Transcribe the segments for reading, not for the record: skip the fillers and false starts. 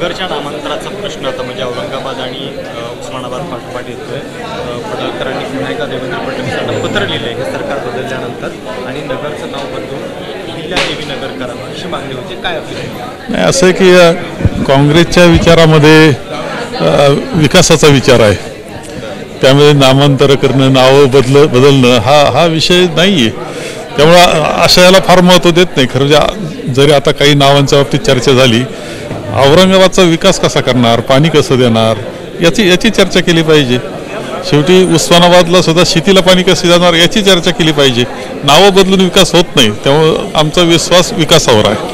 नगरच्या नामांतराचा प्रश्न आता म्हणजे औरंगाबाद आणि उस्मानाबाद पाठोपाठ येतोय। पडळकरांनी पुन्हा एकदा देवेंद्र फडणवीसांना पत्र लिहिले हे सरकार बदलल्यानंतर आणि नगरचं नाव बदलून अहिल्यादेवी नगर करावं अशी मागणी होती। काय आपली नाही असं आहे की काँग्रेसच्या विचारामध्ये विकासाचा विचार आहे, त्यामुळे नामांतर करणं, नावं बदलणं हा विषय नाही आहे। त्यामुळं अशा याला फार महत्त्व देत नाही खरं। जरी आता काही नावांच्या बाबतीत चर्चा झाली, औरंगाबादचा विकास कसा करणार, पाणी कसं देणार याची चर्चा केली पाहिजे। शेवटी उस्मानाबादला सुद्धा शेतीला पाणी कसे जाणार याची चर्चा केली पाहिजे। नावं बदलून विकास होत नाही, त्यामुळं आमचा विश्वास विकासावर आहे।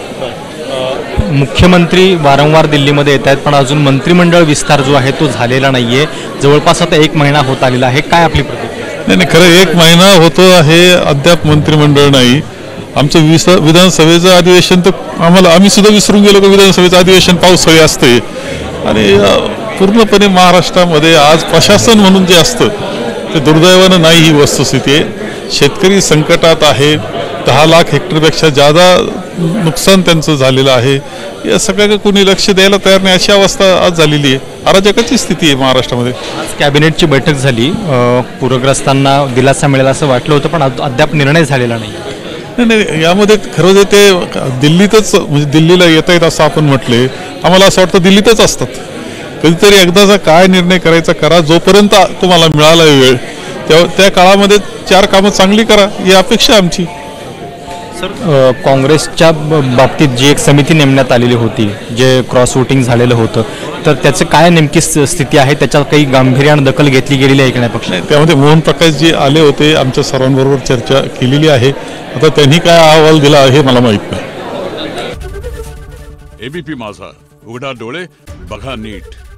मुख्यमंत्री वारंवार दिल्लीमध्ये येत आहेत, पण अजून मंत्रिमंडळ विस्तार जो आहे तो झालेला नाही आहे। जवळपास आता 1 महिना होत आलेला आहे, काय आपली प्रतिक्रिया? नाही, खरं 1 महिना होतो आहे, अद्याप मंत्रिमंडळ नाही। आमचं विधानसभेचं अधिवेशन तर आम्ही सुद्धा विसरून गेलो की विधानसभेचं अधिवेशन पावसाळी असते। आणि पूर्णपणे महाराष्ट्रामध्ये आज प्रशासन म्हणून जे असतं ते दुर्दैवानं नाही, ही वस्तुस्थिती आहे। शेतकरी संकटात आहे, 10 लाख हेक्टरपेक्षा जादा नुकसान त्यांचं झालेलं आहे। या सगळ्या कोणी लक्ष द्यायला तयार नाही, अशी अवस्था आज झालेली आहे। अराजकाची स्थिती आहे महाराष्ट्रामध्ये। आज कॅबिनेटची बैठक झाली, पूरग्रस्तांना दिलासा मिळेल असं वाटलं होतं, पण अद्याप निर्णय झालेला नाही। नाही, यामध्ये खरं ते दिल्लीतच, म्हणजे दिल्लीला येता येत असं आपण म्हटले, आम्हाला असं वाटतं दिल्लीतच असतात। कधीतरी एकदाचा काय निर्णय करायचा करा, जोपर्यंत तुम्हाला मिळाला वेळ त्या काळामध्ये 4 कामं चांगली करा, ही अपेक्षा आमची। सर, काँग्रेसच्या बाबतीत जी एक समिती नेमण्यात आलेली होती, जे क्रॉस वोटिंग झालेलं होतं, तर त्याचं काय नेमकी स्थिती आहे? त्याच्यात काही गांभीर्यानं दखल घेतली गेलेली आहे की नाही पक्ष? त्यामध्ये मोहन प्रकाश जी आले होते, आमच्या सर्वांबरोबर चर्चा केलेली आहे। आता त्यांनी काय अहवाल दिला हे मला माहीत नाही। एबीपी माझा, उघडा डोळे बघा नीट।